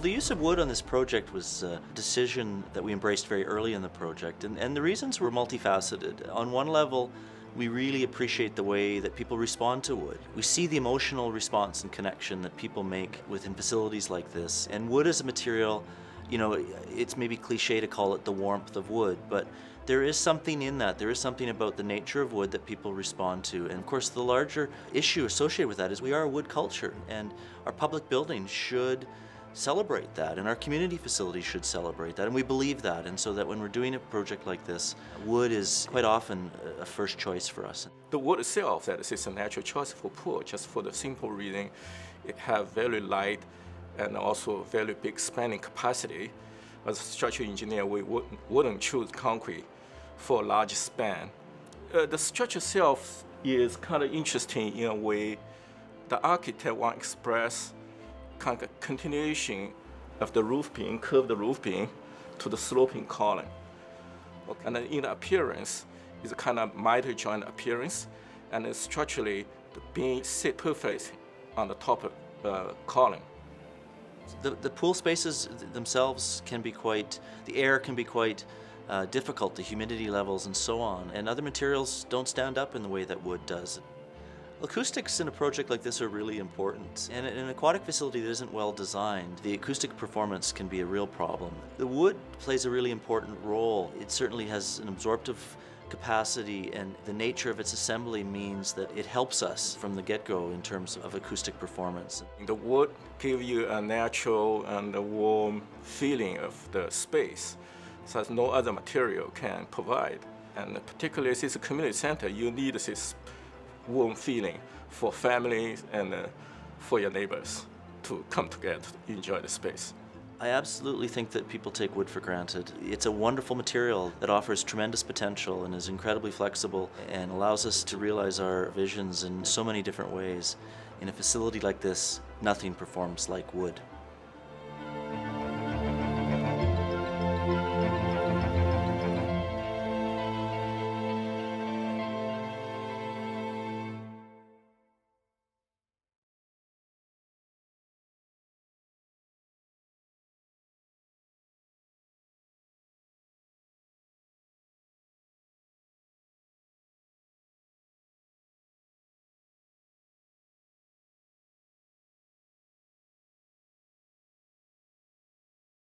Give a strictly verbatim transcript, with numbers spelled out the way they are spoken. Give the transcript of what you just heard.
the use of wood on this project was a decision that we embraced very early in the project, and, and the reasons were multifaceted. On one level, we really appreciate the way that people respond to wood. We see the emotional response and connection that people make within facilities like this, and wood is a material, you know, it's maybe cliche to call it the warmth of wood, but there is something in that. There is something about the nature of wood that people respond to. And of course, the larger issue associated with that is we are a wood culture, and our public buildings should celebrate that, and our community facilities should celebrate that, and we believe that. And so that when we're doing a project like this, wood is quite often a first choice for us. The wood itself, that is a natural choice for pool, just for the simple reason it has very light and also very big spanning capacity. As a structural engineer, we wouldn't, wouldn't choose concrete for a large span. Uh, the structure itself is kind of interesting in a way. The architect want to express kind of continuation of the roof beam, curved roof beam, to the sloping column. Okay. And then in the appearance, it's a kind of miter joint appearance, and then structurally, the beam sit perfectly on the top of the uh, column. The, the pool spaces themselves can be quite, the air can be quite uh, difficult, the humidity levels and so on, and other materials don't stand up in the way that wood does. Acoustics in a project like this are really important, and in an aquatic facility that isn't well designed, the acoustic performance can be a real problem. The wood plays a really important role. It certainly has an absorptive capacity, and the nature of its assembly means that it helps us from the get-go in terms of acoustic performance. The wood gives you a natural and a warm feeling of the space, such no other material can provide. And particularly since a community center, you need this warm feeling for families and uh, for your neighbors to come together to enjoy the space. I absolutely think that people take wood for granted. It's a wonderful material that offers tremendous potential and is incredibly flexible and allows us to realize our visions in so many different ways. In a facility like this, nothing performs like wood.